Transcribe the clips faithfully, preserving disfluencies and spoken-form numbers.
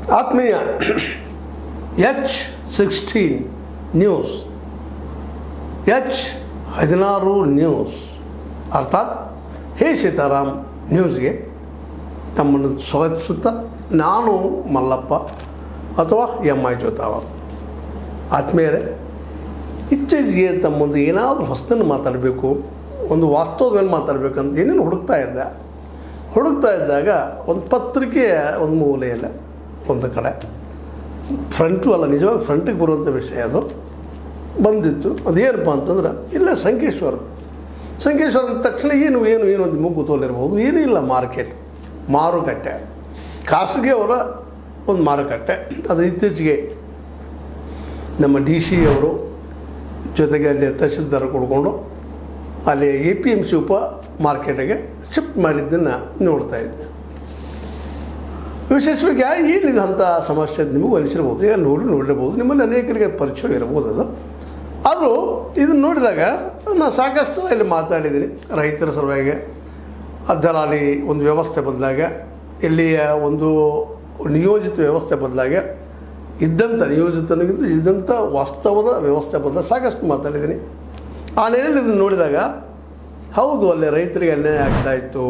ಆತ್ಮೀಯ H sixteen news H ಹದಿನಾರು news ಅರ್ಥಾತ್ ಹೇ ಸೀತಾರಾಮ್ ನ್ಯೂಸ್ಗೆ ತಮ್ಮನ್ನು ಸ್ವಾಗತಿಸುತ್ತಾ ನಾನು ಮಲ್ಲಪ್ಪ ಅಥವಾ ಎಮ್ ಐ ಜೋತಾವರ್. ಆತ್ಮೀಯರೇ, ಇತ್ತೀಚೆಗೆ ತಮ್ಮೊಂದು ಏನಾದರೂ ಹೊಸದನ್ನು ಮಾತಾಡಬೇಕು, ಒಂದು ವಾಸ್ತವದ ಮೇಲೆ ಮಾತಾಡಬೇಕಂತ ಏನೇನು ಹುಡುಕ್ತಾ ಇದ್ದೆ. ಹುಡುಕ್ತಾ ಇದ್ದಾಗ ಒಂದು ಪತ್ರಿಕೆಯ ಒಂದು ಮೂಲೆಯಲ್ಲ ಒಂದು ಕಡೆ ಫ್ರಂಟು ಅಲ್ಲ, ನಿಜವಾಗಿ ಫ್ರಂಟಿಗೆ ಬರುವಂಥ ವಿಷಯ ಅದು ಬಂದಿತ್ತು. ಅದೇನಪ್ಪ ಅಂತಂದ್ರೆ ಇಲ್ಲೇ ಸಂಕೇಶ್ವರ ಸಂಕೇಶ್ವರ ಅಂದ ತಕ್ಷಣ ಏನು ಏನು ಏನು ಒಂದು ಮುಗ್ಗು ತೋಲಿರ್ಬೋದು, ಏನೂ ಇಲ್ಲ. ಮಾರ್ಕೆಟ್ ಮಾರುಕಟ್ಟೆ ಖಾಸಗಿ ಅವರ ಒಂದು ಮಾರುಕಟ್ಟೆ. ಅದು ಇತ್ತೀಚೆಗೆ ನಮ್ಮ ಡಿ ಸಿ ಅವರು ಜೊತೆಗೆ ಅಲ್ಲಿ ತಹಶೀಲ್ದಾರ್ ಕೊಡ್ಕೊಂಡು ಅಲ್ಲಿ ಎ ಪಿ ಎಮ್ ಸಿ ಉಪ ಮಾರ್ಕೆಟಿಗೆ ಶಿಫ್ಟ್ ಮಾಡಿದ್ದನ್ನು ನೋಡ್ತಾ ಇದ್ದೆ. ವಿಶೇಷವಾಗಿ ಏನಿದೆ ಅಂಥ ಸಮಸ್ಯೆ ನಿಮಗೂ ಅನಿಸಿರ್ಬೋದು, ಈಗ ನೋಡಿ ನೋಡಿರ್ಬೋದು, ನಿಮ್ಮಲ್ಲಿ ಅನೇಕರಿಗೆ ಪರಿಚಯ ಇರ್ಬೋದು. ಅದು ಆದರೂ ಇದನ್ನು ನೋಡಿದಾಗ ನಾನು ಸಾಕಷ್ಟು ಇಲ್ಲಿ ಮಾತಾಡಿದ್ದೀನಿ. ರೈತರ ಸಲುವಾಗಿ ದಲಾಲಿ ಒಂದು ವ್ಯವಸ್ಥೆ ಬದಲಾಗ, ಇಲ್ಲಿಯ ಒಂದು ನಿಯೋಜಿತ ವ್ಯವಸ್ಥೆ ಬದಲಾಗ, ಇದ್ದಂಥ ನಿಯೋಜಿತನಿಗಿಂತ ಇದ್ದಂಥ ವಾಸ್ತವದ ವ್ಯವಸ್ಥೆ ಬದಲಾಗ ಸಾಕಷ್ಟು ಮಾತಾಡಿದ್ದೀನಿ. ಆ ನೆಲೆಯಲ್ಲಿ ಇದನ್ನು ನೋಡಿದಾಗ ಹೌದು, ಅಲ್ಲಿ ರೈತರಿಗೆ ಅನ್ಯಾಯ ಆಗ್ತಾಯಿತ್ತು,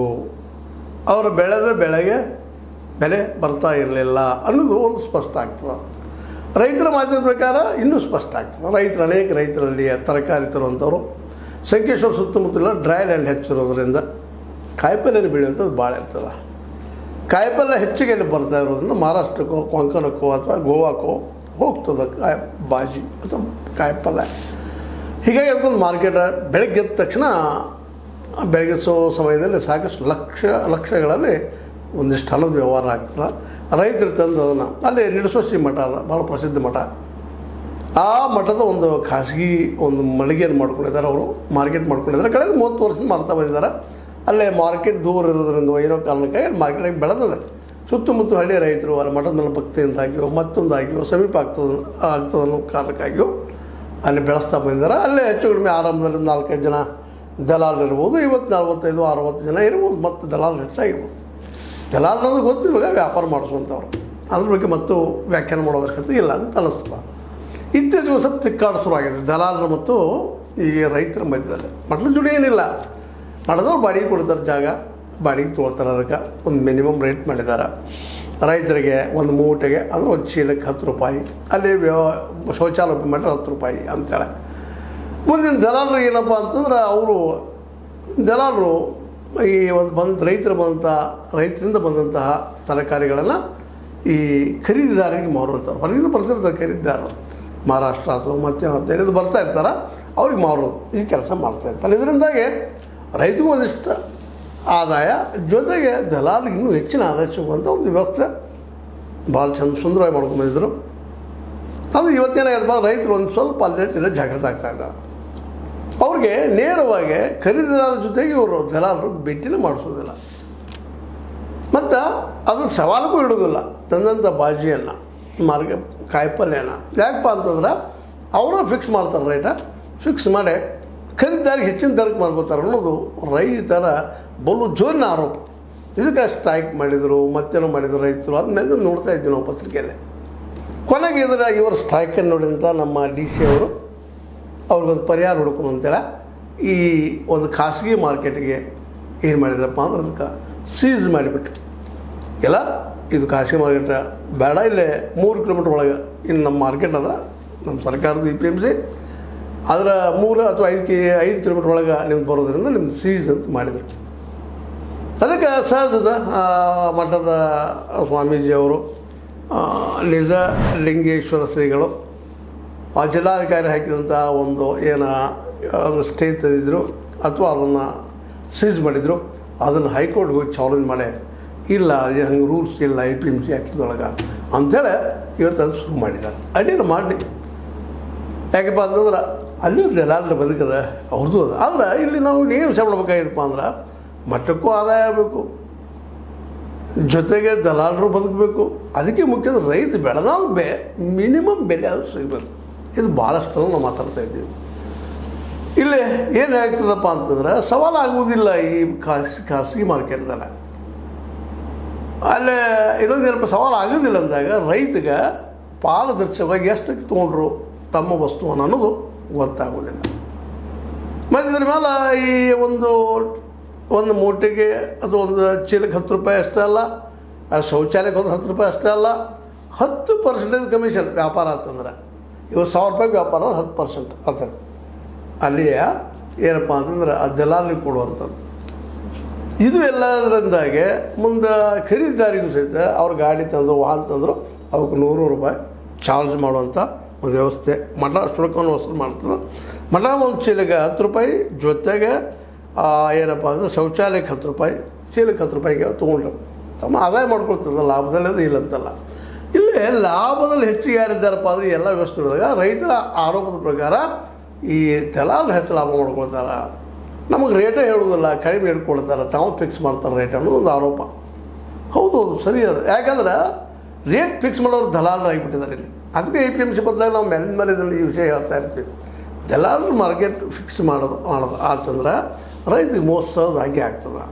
ಅವರ ಬೆಳೆದ ಬೆಳೆಗೆ ಬೆಲೆ ಬರ್ತಾ ಇರಲಿಲ್ಲ ಅನ್ನೋದು ಒಂದು ಸ್ಪಷ್ಟ ಆಗ್ತದೆ. ರೈತರ ಮಾತಿನ ಪ್ರಕಾರ ಇನ್ನೂ ಸ್ಪಷ್ಟ ಆಗ್ತದೆ. ರೈತರು ಅನೇಕ ರೈತರಲ್ಲಿ ತರಕಾರಿ ತರುವಂಥವ್ರು ಸಂಕೇಶ್ವರ ಸುತ್ತಮುತ್ತಲ ಡ್ರೈ ಲ್ಯಾಂಡ್ ಹೆಚ್ಚಿರೋದ್ರಿಂದ ಕಾಯಿಪಲ್ಯನ ಬೆಳೆಯುವಂಥದ್ದು ಭಾಳ ಇರ್ತದೆ. ಕಾಯಿಪಲ್ಯ ಹೆಚ್ಚಿಗೆ ಅಲ್ಲಿ ಬರ್ತಾ ಇರೋದ್ರಿಂದ ಮಹಾರಾಷ್ಟ್ರಕ್ಕೋ ಕೊಂಕಣಕ್ಕೋ ಅಥವಾ ಗೋವಾಕ್ಕೋ ಹೋಗ್ತದೆ ಕಾಯಿ ಬಾಜಿ ಅಥವಾ ಕಾಯಿಪಲ್ಯ. ಹೀಗಾಗಿ ಅದಕ್ಕೊಂದು ಮಾರ್ಕೆಟ್ ಬೆಳಗ್ಗೆ ಎದ್ದ ತಕ್ಷಣ ಬೆಳಗ್ಗೆ ಸೋ ಸಮಯದಲ್ಲಿ ಸಾಕಷ್ಟು ಲಕ್ಷ ಲಕ್ಷಗಳಲ್ಲಿ ಒಂದಿಷ್ಟು ಹಣದ ವ್ಯವಹಾರ ಆಗ್ತದೆ. ರೈತರು ತಂದು ಅದನ್ನು ಅಲ್ಲಿ ನಿಡಸೋಸಿ ಮಠ ಅದ, ಭಾಳ ಪ್ರಸಿದ್ಧ ಮಠ. ಆ ಮಠದ ಒಂದು ಖಾಸಗಿ ಒಂದು ಮಳಿಗೆಯನ್ನು ಮಾಡ್ಕೊಂಡಿದ್ದಾರೆ, ಅವರು ಮಾರ್ಕೆಟ್ ಮಾಡ್ಕೊಂಡಿದ್ದಾರೆ. ಕಳೆದ ಮೂವತ್ತು ವರ್ಷದಿಂದ ಮಾಡ್ತಾ ಬಂದಿದ್ದಾರೆ. ಅಲ್ಲೇ ಮಾರ್ಕೆಟ್ ದೂರ ಇರೋದ್ರಿಂದ ಏನೋ ಕಾರಣಕ್ಕಾಗಿ ಮಾರ್ಕೆಟಿಗೆ ಬೆಳೆದಿದೆ. ಸುತ್ತಮುತ್ತ ಹಳ್ಳಿ ರೈತರು ಅಲ್ಲಿ ಮಠದ ಮೇಲೆ ಭಕ್ತಿಯಿಂದಾಗಿಯೋ ಮತ್ತೊಂದಾಗಿಯೋ ಸಮೀಪ ಆಗ್ತದೆ ಆಗ್ತದೆ ಅನ್ನೋ ಕಾರಣಕ್ಕಾಗಿಯೋ ಅಲ್ಲಿ ಬೆಳೆಸ್ತಾ ಬಂದಿದ್ದಾರೆ. ಅಲ್ಲೇ ಹೆಚ್ಚು ಕಡಿಮೆ ಆರಂಭದಲ್ಲಿ ನಾಲ್ಕೈದು ಜನ ದಲಾಲರು ಇರ್ಬೋದು, ಇವತ್ತು ನಲ್ವತ್ತೈದು ಅರವತ್ತು ಜನ ಇರ್ಬೋದು, ಮತ್ತು ದಲಾಲರು ಹೆಚ್ಚಾಗಿರ್ಬೋದು. ದಲಾಲರು ಅಂದ್ರೆ ಗೊತ್ತು, ಇವಾಗ ವ್ಯಾಪಾರ ಮಾಡಿಸುವಂಥವ್ರು, ಅದ್ರ ಬಗ್ಗೆ ಮತ್ತು ವ್ಯಾಖ್ಯಾನ ಮಾಡೋ ಅವಶ್ಯಕತೆ ಇಲ್ಲ ಅಂತ ಅನ್ನಿಸ್ತದೆ. ಇತ್ತೀಚೆಗೆ ಒಂದು ಸ್ವಲ್ಪ ತಿಕ್ಕಾಡ ಶುರುವಾಗಿದೆ ದಲಾಲರು ಮತ್ತು ಈ ರೈತರ ಮಧ್ಯದಲ್ಲಿ. ಮಟ್ಲ ಜುಡಿ ಏನಿಲ್ಲ, ಮಾಡಿದವ್ರು ಬಾಡಿಗೆ ಕೊಡ್ತಾರೆ, ಜಾಗ ಬಾಡಿಗೆ ತೊಗೊಳ್ತಾರೆ. ಅದಕ್ಕೆ ಒಂದು ಮಿನಿಮಮ್ ರೇಟ್ ಮಾಡಿದ್ದಾರೆ. ರೈತರಿಗೆ ಒಂದು ಮೂಟೆಗೆ ಅಂದರೆ ಒಂದು ಚೀಲಕ್ಕೆ ಹತ್ತು ರೂಪಾಯಿ, ಅಲ್ಲಿ ವ್ಯವ ಶೌಚಾಲಯ ಓಪನ್ ಮಾಡಿದ್ರೆ ಹತ್ತು ರೂಪಾಯಿ ಅಂತೇಳಿ. ಮುಂದಿನ ದಲಾಲರು ಏನಪ್ಪ ಅಂತಂದ್ರೆ ಅವರು ದಲಾಲರು ಈ ಒಂದು ಬಂದ ರೈತರು ಬಂದಂಥ ರೈತರಿಂದ ಬಂದಂತಹ ತರಕಾರಿಗಳನ್ನು ಈ ಖರೀದಿದಾರರಿಗೆ ಮಾರುವಂಥವ್ರು, ಹೊರಗಿಂದ ಬರ್ತಿರ್ತಾರೆ ಖರೀದಿದಾರರು, ಮಹಾರಾಷ್ಟ್ರ ಅಥವಾ ಮತ್ತೇನು ಅಂತ ಹೇಳಿದು ಬರ್ತಾ ಇರ್ತಾರೆ, ಅವ್ರಿಗೆ ಮಾರೋದು ಈ ಕೆಲಸ ಮಾಡ್ತಾಯಿರ್ತಾರೆ. ಇದರಿಂದಾಗಿ ರೈತರಿಗೂ ಒಂದಿಷ್ಟು ಆದಾಯ, ಜೊತೆಗೆ ದಲಾಲಿಗೆ ಇನ್ನೂ ಹೆಚ್ಚಿನ ಆದಾಯ ಸಿಗುವಂಥ ಒಂದು ವ್ಯವಸ್ಥೆ ಭಾಳ ಚಂದ ಸುಂದರವಾಗಿ ಮಾಡ್ಕೊಂಡ್ಬಂದಿದ್ರು. ಅದು ಇವತ್ತೇನಾಗಪ್ಪ, ರೈತರು ಒಂದು ಸ್ವಲ್ಪ ಅಲ್ಲಿ ಜಾಗೃತ ಆಗ್ತಾಯಿದ್ದಾರೆ. ಅವ್ರಿಗೆ ನೇರವಾಗಿ ಖರೀದಿದಾರರ ಜೊತೆಗೆ ಇವರು ದಲಾಲರು ಭೇಟಿನೇ ಮಾಡಿಸೋದಿಲ್ಲ, ಮತ್ತು ಅದ್ರ ಸವಾಲಿಗೂ ಇಡೋದಿಲ್ಲ. ತಂದಂಥ ಬಾಜಿಯನ್ನು ಮಾರ್ಗ ಕಾಯಿಪಲ್ಯನ ಯಾಕಪ್ಪ ಅಂತಂದ್ರೆ ಅವರ ಫಿಕ್ಸ್ ಮಾಡ್ತಾರೆ, ರೇಟ ಫಿಕ್ಸ್ ಮಾಡಿ ಖರೀದಿದಾರಿಗೆ ಹೆಚ್ಚಿನ ದರಕ್ಕೆ ಮಾರ್ಕೋತಾರೆ ಅನ್ನೋದು ರೈತರ ಬಲು ಜೋರಿನ ಆರೋಪ. ಇದಕ್ಕೆ ಸ್ಟ್ರೈಕ್ ಮಾಡಿದರು, ಮತ್ತೇನೋ ಮಾಡಿದರು ರೈತರು. ಅದನ್ನೆಲ್ಲ ನೋಡ್ತಾ ಇದ್ದೀವಿ ನಾವು ಪತ್ರಿಕೆಯಲ್ಲಿ. ಕೊನೆಗೆ ಇದರ ಇವರು ಸ್ಟ್ರೈಕನ್ನು ನೋಡಿದಂಥ ನಮ್ಮ ಡಿ ಸಿ ಅವರು ಅವ್ರಿಗೊಂದು ಪರಿಹಾರ ಹುಡುಕೋಣ ಅಂತೇಳಿ ಈ ಒಂದು ಖಾಸಗಿ ಮಾರ್ಕೆಟಿಗೆ ಏನು ಮಾಡಿದ್ರಪ್ಪ ಅಂದ್ರೆ ಅದಕ್ಕೆ ಸೀಸ್ ಮಾಡಿಬಿಟ್ಟು, ಎಲ್ಲ ಇದು ಖಾಸಗಿ ಮಾರ್ಕೆಟ್ ಬೇಡ, ಇಲ್ಲೇ ಮೂರು ಕಿಲೋಮೀಟ್ರ್ ಒಳಗೆ ಇನ್ನು ನಮ್ಮ ಮಾರ್ಕೆಟ್ ಅದ, ನಮ್ಮ ಸರ್ಕಾರದ ಇ ಪಿ ಎಮ್ ಸಿ, ಅದರ ಮೂರು ಅಥವಾ ಐದು ಕೆ ಐದು ಕಿಲೋಮೀಟ್ರ್ ಒಳಗೆ ನಿಮ್ಗೆ ಬರೋದ್ರಿಂದ ನಿಮ್ಗೆ ಸೀಸ್ ಅಂತ ಮಾಡಿದರು. ಅದಕ್ಕೆ ಸಹಜದ ಮಠದ ಸ್ವಾಮೀಜಿಯವರು ನಿಜ ಲಿಂಗೇಶ್ವರ ಶ್ರೀಗಳು ಆ ಜಿಲ್ಲಾಧಿಕಾರಿ ಹಾಕಿದಂಥ ಒಂದು ಏನು ಅದನ್ನು ಸ್ಟೇ ತಂದಿದ್ರು ಅಥವಾ ಅದನ್ನು ಸೀಸ್ ಮಾಡಿದರು. ಅದನ್ನು ಹೈಕೋರ್ಟ್ಗೆ ಹೋಗಿ ಚಾಲೆಂಜ್ ಮಾಡಿ, ಇಲ್ಲ ಅದೇ ಹಂಗೆ ರೂಲ್ಸ್ ಇಲ್ಲ ಐ ಪಿ ಎಮ್ ಸಿ ಆ್ಯಕ್ಟ್ದೊಳಗೆ ಅಂಥೇಳಿ ಇವತ್ತು ಅದು ಶುರು ಮಾಡಿದ್ದಾರೆ. ಅಡ್ಡಿಲ್ಲ ಮಾಡಿ, ಯಾಕಪ್ಪ ಅಂತಂದ್ರೆ ಅಲ್ಲೂ ದಲಾಲರ ಬದುಕದ ಅವ್ರದ್ದು ಅದು. ಆದ್ರೆ ಇಲ್ಲಿ ನಾವು ಏನು ಮಾಡ್ಬೇಕಾಗಿತ್ತಪ್ಪ ಅಂದ್ರೆ ಮಠಕ್ಕೂ ಆದಾಯ ಆಗಬೇಕು, ಜೊತೆಗೆ ದಲಾಲರು ಬದುಕಬೇಕು. ಅದಕ್ಕೆ ಮುಖ್ಯ ರೈತ ಬೆಳೆದ ಬೆ ಮಿನಿಮಮ್ ಬೆಲೆ ಅದು ಸಿಗಬೇಕು. ಇದು ಭಾಳಷ್ಟು ನಾವು ಮಾತಾಡ್ತಾ ಇದ್ದೀವಿ. ಇಲ್ಲಿ ಏನು ಆಗ್ತದಪ್ಪ ಅಂತಂದ್ರೆ ಸವಾಲು ಆಗುವುದಿಲ್ಲ ಈ ಖಾಸಗಿ ಖಾಸಗಿ ಮಾರ್ಕೆಟ್ದಲ್ಲ. ಅಲ್ಲೇ ಇನ್ನೊಂದು ಏನಪ್ಪ ಸವಾಲು ಆಗೋದಿಲ್ಲ ಅಂದಾಗ ರೈತಗೆ ಪಾರದರ್ಶಕವಾಗಿ ಎಷ್ಟಕ್ಕೆ ತೊಗೊಂಡ್ರು ತಮ್ಮ ವಸ್ತುವನ್ನು ಅನ್ನೋದು ಗೊತ್ತಾಗೋದಿಲ್ಲ. ಮತ್ತು ಇದ್ರ ಮೇಲೆ ಈ ಒಂದು ಒಂದು ಮೂಟೆಗೆ ಅದು ಒಂದು ಚೀಲಕ್ಕೆ ಹತ್ತು ರೂಪಾಯಿ ಅಷ್ಟೇ ಅಲ್ಲ, ಆ ಶೌಚಾಲಯಕ್ಕೆ ಒಂದು ಹತ್ತು ರೂಪಾಯಿ ಅಷ್ಟೇ ಅಲ್ಲ, ಹತ್ತು ಪರ್ಸೆಂಟೇಜ್ ಕಮಿಷನ್ ವ್ಯಾಪಾರ ಆತಂದ್ರೆ ಇವು ಸಾವಿರ ರೂಪಾಯಿ ವ್ಯಾಪಾರ ಹತ್ತು ಪರ್ಸೆಂಟ್ ಆಗ್ತದೆ. ಅಲ್ಲಿಯ ಏನಪ್ಪ ಅಂತಂದ್ರೆ ಆ ದಲಾಲಿಗೆ ಕೊಡುವಂಥದ್ದು. ಇದು ಎಲ್ಲದರಿಂದಾಗೆ ಮುಂದೆ ಖರೀದಿದಾರಿಗೂ ಸಹಿತ ಅವ್ರ ಗಾಡಿ ತಂದರು ವಾಹನ ತಂದರು ಅವಕ್ಕೆ ನೂರು ರೂಪಾಯಿ ಚಾರ್ಜ್ ಮಾಡುವಂಥ ಒಂದು ವ್ಯವಸ್ಥೆ ಮಠ ಶುಲ್ಕವನ್ನು ವಸೂಲು ಮಾಡ್ತದೆ. ಮಠ ಒಂದು ಚೀಲಕ್ಕೆ ಹತ್ತು ರೂಪಾಯಿ, ಜೊತೆಗೆ ಏನಪ್ಪ ಅಂದರೆ ಶೌಚಾಲಯಕ್ಕೆ ಹತ್ತು ರೂಪಾಯಿ, ಚೀಲಕ್ಕೆ ಹತ್ತು ರೂಪಾಯಿಗೆ ತೊಗೊಂಡ್ರು ತಮ್ಮ ಆದಾಯ ಮಾಡ್ಕೊಳ್ತದೆ. ಲಾಭದಲ್ಲಿ ಅದು ಇಲ್ಲಂತಲ್ಲ. ಇಲ್ಲೇ ಲಾಭದಲ್ಲಿ ಹೆಚ್ಚಿಗೆ ಯಾರಿದ್ದಾರಪ್ಪ ಅಂದರೆ ಎಲ್ಲ ವ್ಯವಸ್ಥೆ ನೋಡಿದಾಗ ರೈತರ ಆರೋಪದ ಪ್ರಕಾರ ಈ ದಲಾಲರು ಹೆಚ್ಚು ಲಾಭ ಮಾಡ್ಕೊಳ್ತಾರೆ, ನಮಗೆ ರೇಟೇ ಹೇಳೋದಿಲ್ಲ, ಕಡಿಮೆ ಹಿಡ್ಕೊಳ್ತಾರೆ, ತಾವು ಫಿಕ್ಸ್ ಮಾಡ್ತಾರೆ ರೇಟ್ ಅನ್ನೋದು ಒಂದು ಆರೋಪ. ಹೌದು ಹೌದು ಸರಿ ಅದು. ಯಾಕಂದ್ರೆ ರೇಟ್ ಫಿಕ್ಸ್ ಮಾಡೋರು ದಲಾಲರು ಆಗಿಬಿಟ್ಟಿದ್ದಾರೆ ಇಲ್ಲಿ. ಅದಕ್ಕೆ ಎ ಪಿ ಎಮ್ ಸಿ ಬದಲಾಗಿ ನಾವು ಮೇಲೆ ಮೇಲೆ ಇದರಲ್ಲಿ ಈ ವಿಷಯ ಹೇಳ್ತಾ ಇರ್ತೀವಿ. ದಲಾಲರು ಮಾರ್ಕೆಟ್ ಫಿಕ್ಸ್ ಮಾಡೋದು ಮಾಡೋದು ಆತಂದ್ರೆ ರೈತರಿಗೆ ಮೋಸ ಸಹಜ ಆಗಿ ಆಗ್ತದೆ.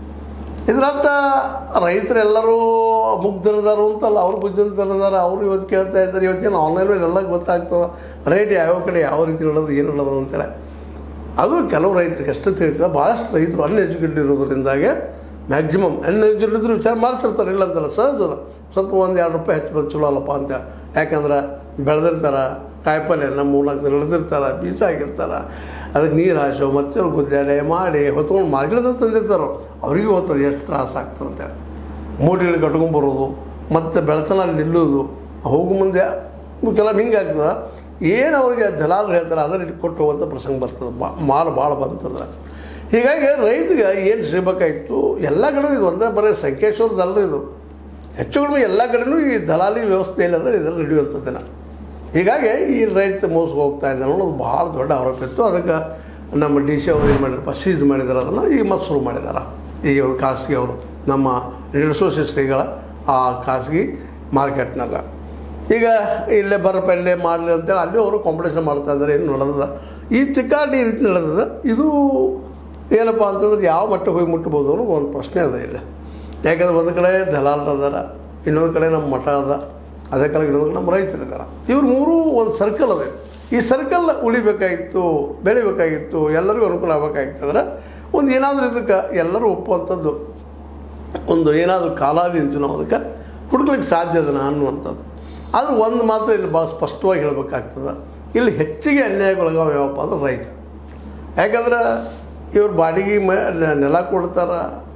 ಇದರರ್ಥ ರೈತರೆಲ್ಲರೂ ಮುಗ್ಧರಿದಾರು ಅಂತಲ್ಲ, ಅವ್ರು ಬುದ್ಧಿವಂತರಿದ್ದಾರೆ, ಅವರು ಇವತ್ತು ಕೇಳ್ತಾ ಇದ್ದಾರೆ. ಇವತ್ತೇನು ಆನ್ಲೈನಲ್ಲಿ ಎಲ್ಲ ಗೊತ್ತಾಗ್ತದೆ ರೇಟ್ ಯಾವ ಕಡೆ ಯಾವ ರೀತಿ ನೋಡೋದು ಏನು ನೋಡೋದು ಅಂತೇಳಿ. ಅದು ಕೆಲವು ರೈತರಿಗೆ ಅಷ್ಟೇ ತಿಳಿತದೆ. ಭಾಳಷ್ಟು ರೈತರು ಅನ್ಎಜುಕೇಟೆಡ್ ಇರೋದ್ರಿಂದಾಗೆ ಮ್ಯಾಕ್ಸಿಮಮ್ ಅನ್ಎಜುಕೇಟೆಡ್ ಇದ್ರೂ ವಿಚಾರ ಮಾಡ್ತಿರ್ತಾರೆ, ಇಲ್ಲ ಅಂತಲ್ಲ, ಸಹಜದ ಸ್ವಲ್ಪ ಒಂದು ಎರಡು ರೂಪಾಯಿ ಹೆಚ್ಚು ಬಂದು ಚಲೋ ಅಲ್ಲಪ್ಪ ಅಂತೇಳಿ. ಯಾಕಂದ್ರೆ ಬೆಳೆದಿರ್ತಾರೆ, ಕಾಯಿಪಲ್ಯನ ಮೂರ್ನಾಲ್ಕು ದಿನ ಇಳಿದಿರ್ತಾರೆ, ಬೀಜ ಆಗಿರ್ತಾರೆ, ಅದಕ್ಕೆ ನೀರು ಹಾಸೋ ಮತ್ತೆ ಗುದ್ದಾಡೆ ಮಾಡಿ ಹೊತ್ಕೊಂಡು ಮಾರ್ಕೆಟ್ದಾಗ ತಂದಿರ್ತಾರೋ ಅವ್ರಿಗೆ ಗೊತ್ತದು ಎಷ್ಟು ತ್ರಾಸ ಆಗ್ತದೆ ಅಂತೇಳಿ. ಮೂಟೆಗಳು ಕಟ್ಕೊಂಡ್ಬರೋದು ಮತ್ತು ಬೆಳೆತನ ನಿಲ್ಲೋದು, ಹೋಗು ಮುಂದೆ ಕೆಲವು ಹಿಂಗೆ ಆಗ್ತದೆ. ಏನು ಅವ್ರಿಗೆ ದಲಾಲರು ಹೇಳ್ತಾರೆ ಅದನ್ನು ಕೊಟ್ಟು ಹೋಗುವಂಥ ಪ್ರಸಂಗ ಬರ್ತದೆ ಬಾ ಮಾಲು ಭಾಳ ಬಂತಂದ್ರೆ. ಹೀಗಾಗಿ ರೈತಗೆ ಏನು ಸಿಗಬೇಕಾಗಿತ್ತು ಎಲ್ಲ ಕಡೆ ಇದು ಒಂದೇ ಬರೀ ಸಂಕೇಶ್ವರದಲ್ಲೂ ಇದು ಹೆಚ್ಚು ಕಡಿಮೆ ಎಲ್ಲ ಕಡೆಯೂ ಈ ದಲಾಲಿ ವ್ಯವಸ್ಥೆ ಇಲ್ಲಂದ್ರೆ ಇದರಲ್ಲಿ ನಡೆಯುವಂಥದ್ದನ್ನ. ಹೀಗಾಗಿ ಈ ರೈತ ಮೋಸ ಹೋಗ್ತಾ ಇದ್ದಾನೆ ಅನ್ನೋದು ಭಾಳ ದೊಡ್ಡ ಆರೋಪ ಇತ್ತು. ಅದಕ್ಕೆ ನಮ್ಮ ಡಿ ಸಿ ಅವರು ಏನು ಮಾಡಿರಪ್ಪ ಸೀಸ್ ಮಾಡಿದ್ದಾರೆ, ಅದನ್ನು ಈಗ ಮತ್ತೆ ಶುರು ಮಾಡಿದ್ದಾರೆ. ಈ ಒಂದು ಖಾಸಗಿ ಅವರು ನಮ್ಮ ನಡೆಸೋ ಶ್ರೀಗಳ ಆ ಖಾಸಗಿ ಮಾರ್ಕೆಟ್ನಾಗ ಈಗ ಇಲ್ಲೇ ಬರಪ್ಪ ಇಲ್ಲೇ ಮಾಡಲಿ ಅಂತೇಳಿ ಅಲ್ಲಿ ಅವರು ಕಾಂಪಿಟೇಷನ್ ಮಾಡ್ತಾ ಇದ್ದಾರೆ. ಏನು ನಡೆದ ಈ ತಿಕ್ಕಾಟಿ ಈ ರೀತಿ ನಡೆದಿದೆ. ಇದು ಏನಪ್ಪ ಅಂತಂದ್ರೆ ಯಾವ ಮಟ್ಟಕ್ಕೆ ಹೋಗಿ ಮುಟ್ಬೋದು ಅನ್ನೋ ಒಂದು ಪ್ರಶ್ನೆ ಅದ ಇಲ್ಲ. ಯಾಕಂದ್ರೆ ಒಂದು ಕಡೆ ದಲಾಲರು ಅದಾರ, ಇನ್ನೊಂದು ಕಡೆ ನಮ್ಮ ಮಠ ಅದ, ಅದೇ ಕಾಲ ಇನ್ನೊಂದು ಕಡೆ ನಮ್ಮ ರೈತರು ಇದ್ದಾರೆ. ಇವ್ರು ಮೂರು ಒಂದು ಸರ್ಕಲ್ ಅದೇ. ಈ ಸರ್ಕಲ್ ಉಳಿಬೇಕಾಗಿತ್ತು, ಬೆಳಿಬೇಕಾಗಿತ್ತು, ಎಲ್ಲರಿಗೂ ಅನುಕೂಲ ಆಗಬೇಕಾಗಿತ್ತು. ಅಂದ್ರೆ ಒಂದು ಏನಾದರೂ ಇದಕ್ಕೆ ಎಲ್ಲರೂ ಒಪ್ಪುವಂಥದ್ದು ಒಂದು ಏನಾದರೂ ಕಾಲಾದಿ ಅಂತ ನಾವು ಅದಕ್ಕೆ ಹುಡುಕ್ಲಿಕ್ಕೆ ಸಾಧ್ಯ ಅದನ್ನ ಅನ್ನುವಂಥದ್ದು. ಆದರೂ ಒಂದು ಮಾತ್ರ ಇಲ್ಲಿ ಭಾಳ ಸ್ಪಷ್ಟವಾಗಿ ಹೇಳಬೇಕಾಗ್ತದೆ, ಇಲ್ಲಿ ಹೆಚ್ಚಿಗೆ ಅನ್ಯಾಯಗೊಳಗಾವ ಯಾವಪ್ಪ ಅಂದ್ರೆ ರೈತ. ಯಾಕಂದ್ರೆ ಇವ್ರು ಬಾಡಿಗೆ ಮ ನೆಲ ಕೊಡ್ತಾರೆ,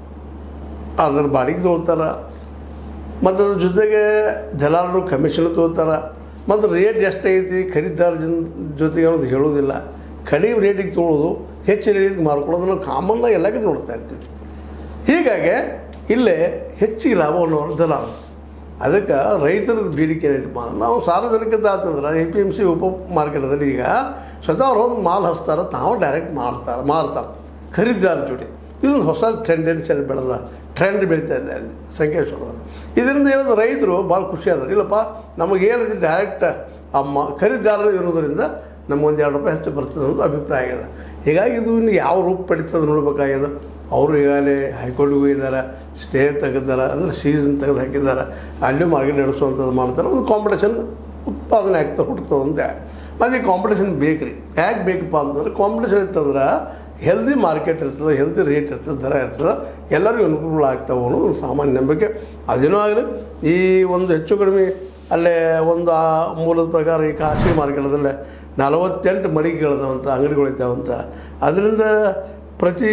ಅದ್ರ ಬಾಡಿಗೆ ತೊಗೊಳ್ತಾರೆ, ಮತ್ತು ಅದ್ರ ಜೊತೆಗೆ ದಲಾಲರು ಕಮಿಷನ್ ತೊಗೊಳ್ತಾರೆ, ಮತ್ತು ರೇಟ್ ಎಷ್ಟೈತಿ ಖರೀದಾರ ಜನ ಜೊತೆಗೆ ಅನ್ನೋದು ಹೇಳೋದಿಲ್ಲ. ಕಡಿಮೆ ರೇಟಿಗೆ ತೊಗೊಳ್ಳೋದು, ಹೆಚ್ಚು ರೇಟಿಗೆ ಮಾರ್ಕೊಳ್ಳೋದನ್ನು ಕಾಮನ್ನಾಗಿ ಎಲ್ಲ ಕಡೆ ನೋಡ್ತಾ ಇರ್ತೀವಿ. ಹೀಗಾಗಿ ಇಲ್ಲೇ ಹೆಚ್ಚಿಗೆ ಲಾಭವನ್ನು ದಲಾಲರು. ಅದಕ್ಕೆ ರೈತರದ್ದು ಬೇಡಿಕೆ ಏನೈತಪ್ಪ ಅಂದ್ರೆ ನಾವು ಸಾರ್ವಜನಿಕದ ಆತಂದ್ರೆ ಎ ಪಿ ಎಮ್ ಸಿ ಉಪ ಮಾರ್ಕೆಟದಲ್ಲಿ ಈಗ ಸ್ವತಃ ಅವ್ರು ಒಂದು ಮಾಲ್ ಹಚ್ತಾರೆ, ತಾವು ಡೈರೆಕ್ಟ್ ಮಾಡ್ತಾರೆ ಮಾರ್ತಾರೆ ಖರೀದಿದಾರ ಜೊತೆ. ಇದೊಂದು ಹೊಸ ಟೆಂಡೆನ್ಸಿಯಲ್ಲಿ ಬೆಳೆದ ಟ್ರೆಂಡ್ ಬೆಳೀತಾ ಇದೆ ಅಲ್ಲಿ ಸಂಕೇಶ್ವರದಲ್ಲಿ. ಇದರಿಂದ ಏನಂದ್ರೆ ರೈತರು ಭಾಳ ಖುಷಿ ಆದ್ರೆ ಇಲ್ಲಪ್ಪ ನಮಗೇನಿದೆ ಡೈರೆಕ್ಟ್ ಆ ಮ ಖರೀದಿದಾರ ಇರೋದರಿಂದ ನಮಗೊಂದು ಎರಡು ರೂಪಾಯಿ ಹೆಚ್ಚು ಬರ್ತದೆ ಅನ್ನೋದು ಅಭಿಪ್ರಾಯ ಆಗಿದೆ. ಹೀಗಾಗಿ ಇದು ಇನ್ನು ಯಾವ ರೂಪ ಪಡಿತದೆ ನೋಡಬೇಕಾಗಿದೆ. ಅವರು ಈಗಾಗಲೇ ಹೈಕೋರ್ಟ್ಗೆ ಹೋಗಿದ್ದಾರೆ, ಸ್ಟೇ ತೆಗೆದಾರೆ, ಅಂದರೆ ಸೀಸನ್ ತೆಗೆದು ಹಾಕಿದ್ದಾರೆ, ಅಲ್ಲೂ ಮಾರ್ಕೆಟ್ ನಡೆಸುವಂಥದ್ದು ಮಾಡ್ತಾರೆ. ಒಂದು ಕಾಂಪಿಟೇಷನ್ ಉತ್ಪಾದನೆ ಆಗ್ತಾ ಹುಡ್ತದೆ ಅಂತ. ಮತ್ತು ಈ ಕಾಂಪಿಟೇಷನ್ ಬೇಕು ರೀ. ಯಾಕೆ ಬೇಕಪ್ಪ ಅಂತಂದ್ರೆ ಕಾಂಪಿಟೇಷನ್ ಇರ್ತಂದ್ರೆ ಹೆಲ್ದಿ ಮಾರ್ಕೆಟ್ ಇರ್ತದೆ, ಹೆಲ್ದಿ ರೇಟ್ ಇರ್ತದೆ, ದರ ಇರ್ತದೆ, ಎಲ್ಲರಿಗೂ ಅನುಕೂಲ ಆಗ್ತಾವೆ ಅನ್ನೋದು ಒಂದು ಸಾಮಾನ್ಯ ನಂಬಿಕೆ. ಅದೇನೋ ಆಗಲಿ ಈ ಒಂದು ಹೆಚ್ಚು ಕಡಿಮೆ ಅಲ್ಲೇ ಒಂದು ಆ ಮೂಲದ ಪ್ರಕಾರ ಈ ಖಾಸಗಿ ಮಾರ್ಕೆಟದಲ್ಲೇ ನಲವತ್ತೆಂಟು ಮಳಿಗೆಗಳದಾವಂಥ ಅಂಗಡಿಗಳಿದ್ದಾವಂಥ. ಅದರಿಂದ ಪ್ರತಿ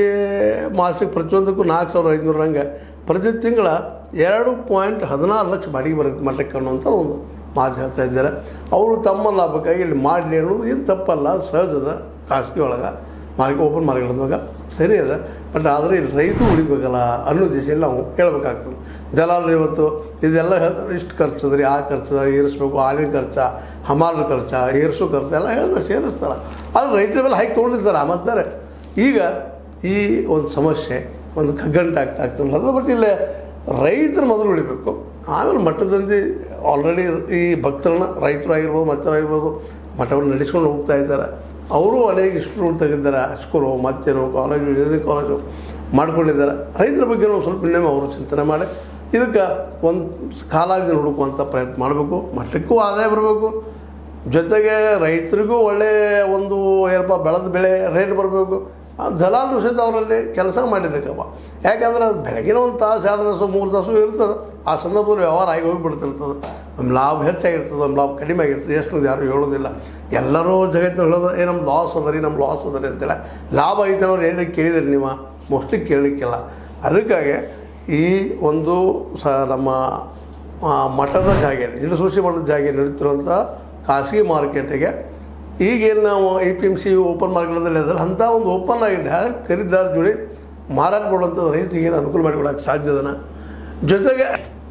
ಮಾಸಕ್ಕೆ ಪ್ರತಿಯೊಂದಕ್ಕೂ ನಾಲ್ಕು ಸಾವಿರದ ಐದುನೂರು ಹಂಗೆ ಪ್ರತಿ ತಿಂಗಳ ಎರಡು ಪಾಯಿಂಟ್ ಹದಿನಾರು ಲಕ್ಷ ಬಾಡಿಗೆ ಬರುತ್ತೆ ಮಟ್ಟಕ್ಕೆ ಅನ್ನುವಂಥ ಒಂದು ಮಾತು ಹೇಳ್ತಾ ಇದ್ದಾರೆ. ಅವರು ತಮ್ಮ ಲಾಭಕ್ಕಾಗಿ ಇಲ್ಲಿ ಮಾಡಲಿ ಅನ್ನೋದು ಏನು ತಪ್ಪಲ್ಲ, ಸಹಜದ. ಖಾಸಗಿ ಒಳಗೆ ಮಾರ್ಕೆಟ್ ಓಪನ್ ಮಾರ್ಕೆಟ್ದಾಗ ಸರಿ ಅದ. ಬಟ್ ಆದರೆ ಇಲ್ಲಿ ರೈತ ಉಳಿಬೇಕಲ್ಲ ಅನ್ನೋ ದಿಶೆಯಲ್ಲಿ ನಾವು ಹೇಳ್ಬೇಕಾಗ್ತದೆ. ದಲಾಲರು ಇವತ್ತು ಇದೆಲ್ಲ ಹೇಳ್ತಾರೆ, ಇಷ್ಟು ಖರ್ಚದ ರೀ, ಆ ಖರ್ಚದ ಏರಿಸ್ಬೇಕು, ಹಾಲಿನ ಖರ್ಚ, ಹಮಾಲರ ಖರ್ಚ, ಏರಿಸೋ ಖರ್ಚು ಎಲ್ಲ ಹೇಳಿದ್ರೆ ಸೇರಿಸ್ತಾರೆ. ಆದರೆ ರೈತರ ಮೇಲೆ ಹಾಕಿ ತೊಗೊಂಡಿರ್ತಾರೆ. ಮತ್ತು ಈಗ ಈ ಒಂದು ಸಮಸ್ಯೆ ಒಂದು ಕಗ್ಗಂಟು ಆಗ್ತಾ ಆಗ್ತದೆ. ಬಟ್ ಇಲ್ಲೇ ರೈತರು ಮೊದಲು ಉಳಿಬೇಕು, ಆಮೇಲೆ ಮಠದಂತೆ ಆಲ್ರೆಡಿ ಈ ಭಕ್ತರನ್ನ ರೈತರಾಗಿರ್ಬೋದು ಮತ್ತರಾಗಿರ್ಬೋದು ಮಠವನ್ನು ನಡೆಸ್ಕೊಂಡು ಹೋಗ್ತಾ ಇದ್ದಾರೆ. ಅವರು ಅನೇಕ ಇನ್ಸ್ಟಿಟ್ಯೂಟ್ ತೆಗೆದಿದ್ದಾರೆ, ಸ್ಕೂಲು ಮತ್ತೇನೋ ಕಾಲೇಜು ಇಂಜಿನಿಯರಿಂಗ್ ಕಾಲೇಜು ಮಾಡ್ಕೊಂಡಿದ್ದಾರೆ. ರೈತರ ಬಗ್ಗೆ ನಾವು ಸ್ವಲ್ಪ ಇನ್ನೊಮ್ಮೆ ಅವರು ಚಿಂತನೆ ಮಾಡಿ ಇದಕ್ಕೆ ಒಂದು ಕಾಲಾವಧಿ ಹುಡುಕುವಂಥ ಪ್ರಯತ್ನ ಮಾಡಬೇಕು, ಮಟ್ಟಕ್ಕೂ ಆದಾಯ ಬರಬೇಕು, ಜೊತೆಗೆ ರೈತರಿಗೂ ಒಳ್ಳೆಯ ಒಂದು ಏನಪ್ಪ ಬೆಳೆದ ಬೆಳೆ ರೇಟ್ ಬರಬೇಕು. ದಲಾಲ್ ಸಹಿತ ಅವರಲ್ಲಿ ಕೆಲಸ ಮಾಡಿದ್ದಕ್ಕಪ್ಪ. ಯಾಕಂದ್ರೆ ಅದು ಬೆಳಗಿನ ಒಂದು ತಾಸು ಎರಡು ತಾಸು ಮೂರು ತಾಸು ಇರ್ತದೆ, ಆ ಸಂದರ್ಭದಲ್ಲಿ ವ್ಯವಹಾರ ಆಗಿ ಹೋಗಿಬಿಡ್ತಿರ್ತದೆ. ನಮ್ಮ ಲಾಭ ಹೆಚ್ಚಾಗಿರ್ತದೆ, ನಮ್ಮ ಲಾಭ ಕಡಿಮೆ ಆಗಿರ್ತದೆ, ಎಷ್ಟು ಯಾರು ಹೇಳೋದಿಲ್ಲ. ಎಲ್ಲರೂ ಜಗತ್ತಿನ ಹೇಳೋದು ಏ ನಮ್ಮ ಲಾಸ್ ಅದ ರೀ ನಮ್ಮ ಲಾಸ್ ಅದ ರೀ ಅಂತೇಳಿ. ಲಾಭ ಐತೆ ಅವ್ರು ಏನು ಕೇಳಿದ್ರಿ ನೀವು? ಮೋಸ್ಟ್ಲಿ ಕೇಳಲಿಕ್ಕಿಲ್ಲ. ಅದಕ್ಕಾಗಿ ಈ ಒಂದು ಸ ನಮ್ಮ ಮಠದ ಜಾಗೆ ನಿಡಸೂಸಿ ಮಠದ ಜಾಗೆ ನಡೀತಿರುವಂಥ ಖಾಸಗಿ ಮಾರ್ಕೆಟಿಗೆ ಈಗೇನು ನಾವು A P M C open ಮಾರ್ಕೆಟಲ್ಲಿ ಅದಲ್ಲ ಅಂಥ ಒಂದು ಓಪನ್ ಆಗಿ ಡೈರೆಕ್ಟ್ ಖರೀದಾರ ಜೋಡಿ ಮಾರಾಟ ಮಾಡುವಂಥದ್ದು ರೈತರಿಗೆ ಏನು ಅನುಕೂಲ ಮಾಡಿಕೊಡೋಕ್ಕೆ ಸಾಧ್ಯ ಅದನ್ನು. ಜೊತೆಗೆ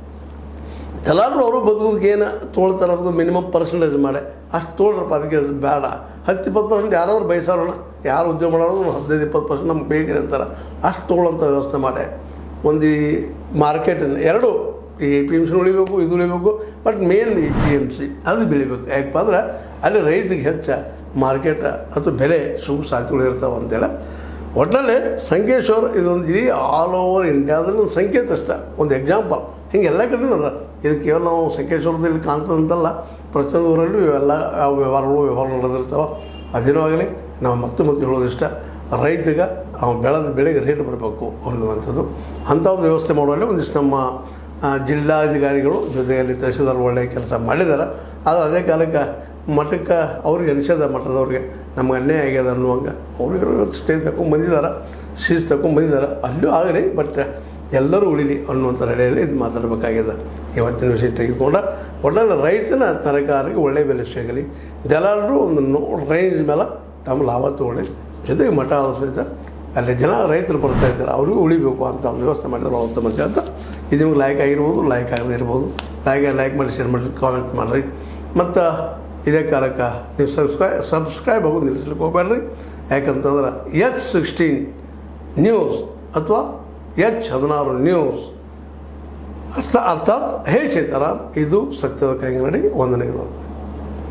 ದಲಾಲರು ಅವರು ಬದುಕೋದಕ್ಕೆ ಏನು ತೊಗೊಳ್ತಾರೆ ಅದಕ್ಕೆ ಮಿನಿಮಮ್ ಪರ್ಸೆಂಟೇಜ್ ಮಾಡಿ ಅಷ್ಟು ತೊಗೊಳ್ರಪ್ಪ, ಅದಕ್ಕೆ ಬೇಡ ಹತ್ತು ಇಪ್ಪತ್ತು ಪರ್ಸೆಂಟ್ ಯಾರಾದ್ರು ಬಯಸೋಣ, ಯಾರು ಉದ್ಯೋಗ ಮಾಡೋರು ಹದಿನೈದು ಇಪ್ಪತ್ತು ಪರ್ಸೆಂಟ್ ನಮ್ಗೆ ಬೇಕಿರಿ ಅಂತಾರೆ, ಅಷ್ಟು ತೊಗೊಳ್ಳೋಂಥ ವ್ಯವಸ್ಥೆ ಮಾಡಿ ಒಂದು ಈ ಮಾರ್ಕೆಟನ್ನು ಎರಡು ಈ ಎ ಪಿ ಎಮ್ ಸಿ ಉಳಿಬೇಕು, ಇದು ಉಳಿಬೇಕು, but main A P M C ಅದು ಬೆಳಿಬೇಕು. ಯಾಕಪ್ಪ ಅಂದ್ರೆ ಅಲ್ಲಿ ರೈತಿಗೆ ಹೆಚ್ಚ ಮಾರ್ಕೆಟ್ ಅಥವಾ ಬೆಲೆ ಶುಭ ಸಾಧ್ಯತೆಗಳು ಇರ್ತಾವೆ ಅಂತೇಳಿ. ಒಟ್ಟಿನಲ್ಲಿ ಸಂಕೇಶ್ವರ ಇದೊಂದು ಇಡೀ ಆಲ್ ಓವರ್ ಇಂಡಿಯಾದಲ್ಲಿ ಒಂದು ಸಂಕೇತ ಅಷ್ಟೇ, ಒಂದು ಎಕ್ಸಾಂಪಲ್. ಹಿಂಗೆ ಎಲ್ಲ ಕಡೆಯೂ ಅದ. ಇದು ಕೇವಲ ನಾವು ಸಂಕೇಶ್ವರದಲ್ಲಿ ಕಾಣ್ತದಂತಲ್ಲ, ಪ್ರತಿಯೊಂದು ಊರಲ್ಲೂ ಇವೆಲ್ಲ ಯಾವ ವ್ಯವಹಾರಗಳು ವ್ಯವಹಾರ ನಡೆದಿರ್ತಾವೆ. ಅದೇನೋ ಆಗಲಿ ನಾವು ಮತ್ತೆ ಮತ್ತೆ ಹೇಳೋದಿಷ್ಟ, ರೈತಿಗೆ ಅವ್ನು ಬೆಳೆದ ಬೆಳೆಗೆ ರೇಟ್ ಬರಬೇಕು ಅನ್ನುವಂಥದ್ದು. ಅಂಥ ಒಂದು ವ್ಯವಸ್ಥೆ ಮಾಡುವಲ್ಲಿ ಒಂದಿಷ್ಟು ನಮ್ಮ ಜಿಲ್ಲಾಧಿಕಾರಿಗಳು ಜೊತೆಯಲ್ಲಿ ತಹಸೀಲ್ದಾರ್ ಒಳ್ಳೆಯ ಕೆಲಸ ಮಾಡಿದ್ದಾರೆ. ಆದರೆ ಅದೇ ಕಾಲಕ್ಕೆ ಮಠಕ್ಕೆ ಅವ್ರಿಗೆ ಅನಿಸದ ಮಠದವ್ರಿಗೆ ನಮ್ಗೆ ಅನ್ಯಾಯ ಆಗ್ಯದ ಅನ್ನುವಂಗೆ ಅವರು ಇವತ್ತು ಸ್ಟೇಜ್ ತಗೊಂಡು ಬಂದಿದ್ದಾರೆ, ಸೀಸ್ ತಗೊಂಡು ಬಂದಿದ್ದಾರೆ. ಅಲ್ಲೂ ಆಗಲಿ, ಬಟ್ ಎಲ್ಲರೂ ಉಳಿಲಿ ಅನ್ನುವಂಥ ನಡೆಯಲ್ಲಿ ಇದು ಮಾತಾಡಬೇಕಾಗ್ಯದ. ಇವತ್ತಿನ ವಿಷಯ ತೆಗೆದುಕೊಂಡ ಒಳ್ಳೆ ರೈತನ ತರಕಾರಿಗೆ ಒಳ್ಳೆಯ ಬೆಲೆ ಸಿಗಲಿ, ದಲಾಲರು ಒಂದು ನೋ ರೇಂಜ್ ಮೇಲೆ ತಮ್ಮ ಲಾಭ ತೊಗೊಳ್ಳಿ. ಜೊತೆಗೆ ಮಠ ಆದ ಸಹಿತ ಅಲ್ಲಿ ಜನ ರೈತರು ಬರ್ತಾ ಇದ್ದಾರೆ, ಅವ್ರಿಗೂ ಉಳಿಬೇಕು ಅಂತ ಒಂದು ವ್ಯವಸ್ಥೆ ಮಾಡಿದ್ರೆ ಭಾಳ ಉತ್ತಮ ಅಂತ. ಇದು ನಿಮ್ಗೆ ಲೈಕ್ ಆಗಿರ್ಬೋದು, ಲೈಕ್ ಆಗದೇ ಇರ್ಬೋದು. ಲೈಕ್ ಲೈಕ್ ಮಾಡಿ, ಶೇರ್ ಮಾಡಿ, ಕಾಮೆಂಟ್ ಮಾಡಿರಿ. ಮತ್ತು ಇದೇ ಕಾಲಕ್ಕೆ ನೀವು ಸಬ್ಸ್ಕ್ರೈ ಸಬ್ಸ್ಕ್ರೈಬ್ ಆಗೋದು ನಿಲ್ಲಿಸ್ಲಿಕ್ಕೆ ಹೋಗ್ಬೇಡ್ರಿ. ಯಾಕಂತಂದ್ರೆ ಎಚ್ ಸಿಕ್ಸ್ಟೀನ್ ನ್ಯೂಸ್ ಅಥವಾ ಎಚ್ ಹದಿನಾರು ನ್ಯೂಸ್ ಅರ್ಥ ಅರ್ಥಾತ್ ಹೇ ಸೀತಾರಾಮ್, ಇದು ಸತ್ಯದ ಕೈಗನ್ನಡಿ. ವಂದನೆಗಳು.